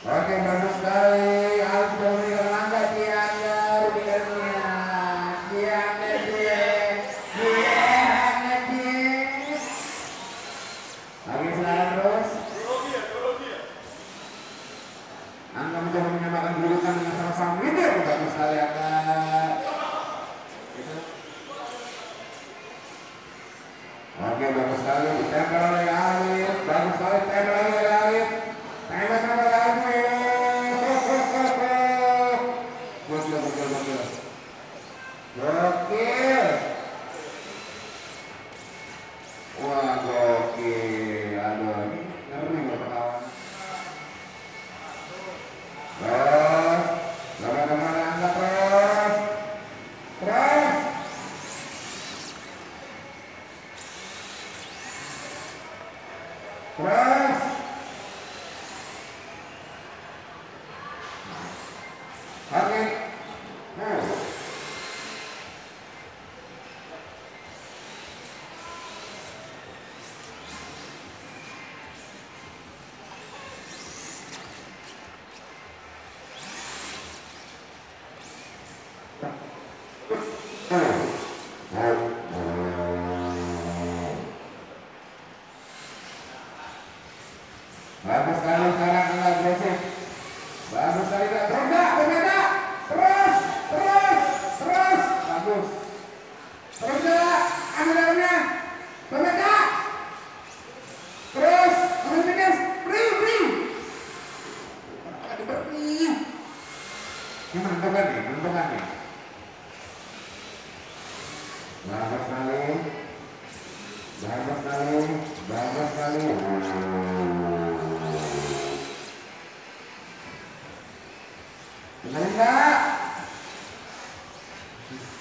Oke, bagus sekali. Harus memberikan langkah Cianda, Cianda, lagi sekarang terus. Angga mencoba menyamakan kedudukan dengan sama-sama leader. Bagus sekali Angga. Oke, bagus sekali. Ditempel oleh Alif. Bagus sekali. Tempel lagi oleh Alif. Tembak sama Alif. Gokil. Gokil. Wah, gokil. Aduh, ini ngeri buat kawan. Terus, teman-teman angkat terus. Terus. Oke. Bagus sekali sekarang agak agresif. Bagus sekali Kak. Terus. Bagus. Terus Kak. Ambil dalamnya. Kak. Terus. Ambil finish. Beri. Ini menentukan nih. Bagus sekali. Benar enggak?